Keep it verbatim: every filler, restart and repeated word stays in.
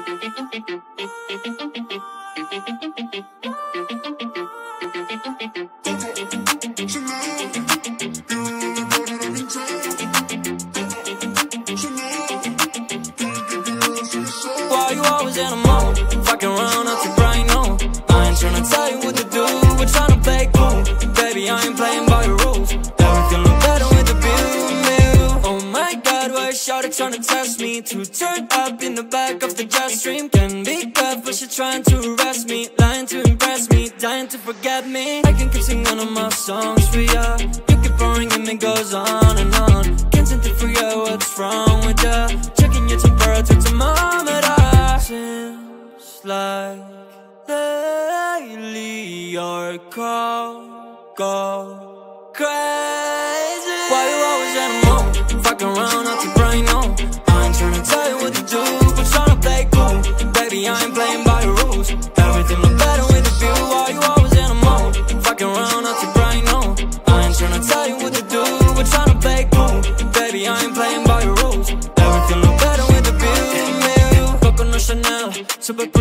Why you always in a mode? Fucking around up to Brian, no. I ain't tryna tell you what to do, we're tryna play cool. Baby, I ain't playing by your rules. Everything look better with the view. Oh my god, why is shawty tryna test me? To turn up in the back of the jet stream. Can be good, but she trying to arrest me. Lying to impress me, dying to forget me. I can keep singing one of my songs for ya. You keep pouring and it goes on and on. Can't seem to figure out what's wrong with ya. Checking your temperature thermometer. Seems like lately your call go crazy. Why you always in a mood? Fucking around up to Brian, no. I ain't tryna tell you what to do, but tryna play cool. Baby, I ain't playing by your rules. Everything look better with the view. Why you always in a mood? Fucking around up to Brian, no. I ain't tryna tell you what to do, but tryna play cool. Baby, I ain't playing by your rules. Everything look better with the view. Coco no Chanel, super